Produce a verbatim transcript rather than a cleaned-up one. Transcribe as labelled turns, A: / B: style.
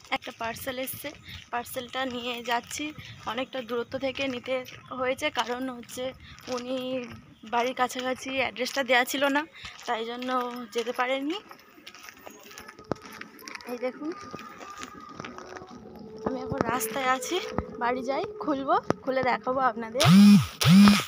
A: একটা পার্সেল এসছে, পার্সেলটা নিয়ে যাচ্ছি। অনেকটা দূরত্ব থেকে নিতে হয়েছে, কারণ হচ্ছে উনি বাড়ির কাছাকাছি অ্যাড্রেসটা দেওয়া ছিল না, তাই জন্য যেতে পারেননি। এই দেখুন, আমি এখন রাস্তায় আছি, বাড়ি যাই, খুলবো, খুলে দেখাবো আপনাদের।